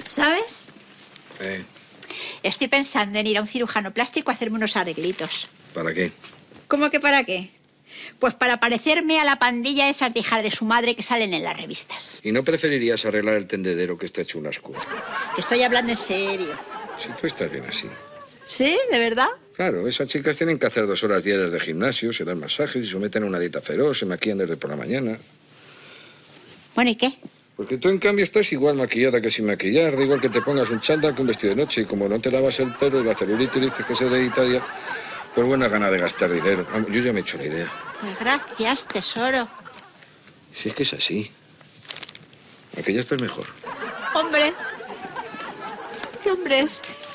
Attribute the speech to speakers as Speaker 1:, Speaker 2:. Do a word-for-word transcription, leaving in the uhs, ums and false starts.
Speaker 1: ¿Sabes?
Speaker 2: Eh.
Speaker 1: Estoy pensando en ir a un cirujano plástico a hacerme unos arreglitos.
Speaker 2: ¿Para qué?
Speaker 1: ¿Cómo que para qué? Pues para parecerme a la pandilla esas de hijas de su madre que salen en las revistas.
Speaker 2: ¿Y no preferirías arreglar el tendedero que está hecho un asco?
Speaker 1: Que estoy hablando en serio.
Speaker 2: Si tú estás bien así.
Speaker 1: ¿Sí? ¿De verdad?
Speaker 2: Claro, esas chicas tienen que hacer dos horas diarias de gimnasio, se dan masajes y someten a una dieta feroz, se maquillan desde por la mañana.
Speaker 1: Bueno, ¿y qué?
Speaker 2: Porque tú, en cambio, estás igual maquillada que sin maquillar. Da igual que te pongas un chándal que un vestido de noche. Y como no te lavas el pelo y la celulitis dices que es hereditaria, pues buena gana de gastar dinero. Vamos, yo ya me he hecho la idea.
Speaker 1: Pues gracias, tesoro.
Speaker 2: Si es que es así. Aunque ya estás mejor.
Speaker 1: Hombre. ¿Qué hombre es?